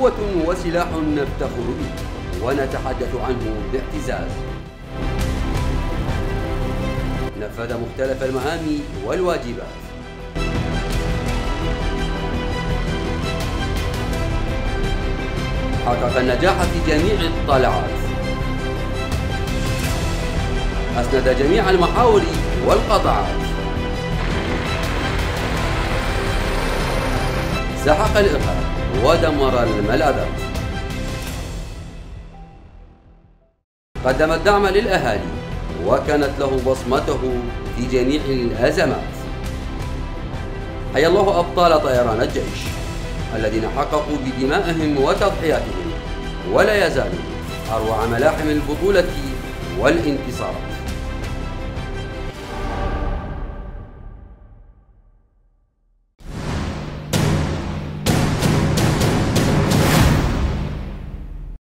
قوة وسلاح نفتخر به ونتحدث عنه باعتزاز. نفذ مختلف المهام والواجبات، حقق النجاح في جميع الطلعات، أسند جميع المحاور والقطاعات، سحق الإرهاب ودمر الملاذات، قدم الدعم للأهالي وكانت له بصمته في جميع الأزمات. حيا الله أبطال طيران الجيش الذين حققوا بدمائهم وتضحياتهم ولا يزالوا أروع ملاحم البطولة والانتصارات.